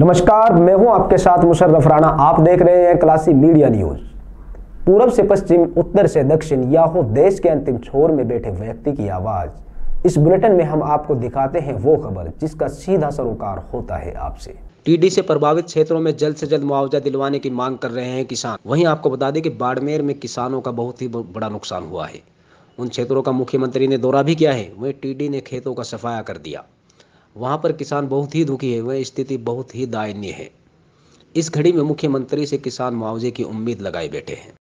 नमस्कार, मैं हूं आपके साथ मुशर्रफ राणा। आप देख रहे हैं क्लासी मीडिया न्यूज। पूरब से पश्चिम, उत्तर से दक्षिण, या हो देश के अंतिम छोर में बैठे व्यक्ति की आवाज। इस बुलेटिन में हम आपको दिखाते हैं वो खबर जिसका सीधा सरोकार होता है आपसे। टीडी से प्रभावित क्षेत्रों में जल्द से जल्द मुआवजा दिलवाने की मांग कर रहे हैं किसान। वहीं आपको बता दें कि बाड़मेर में किसानों का बहुत ही बड़ा नुकसान हुआ है। उन क्षेत्रों का मुख्यमंत्री ने दौरा भी किया है। वहीं टीडी ने खेतों का सफाया कर दिया। वहां पर किसान बहुत ही दुखी है। वह स्थिति बहुत ही दयनीय है। इस घड़ी में मुख्यमंत्री से किसान मुआवजे की उम्मीद लगाए बैठे हैं।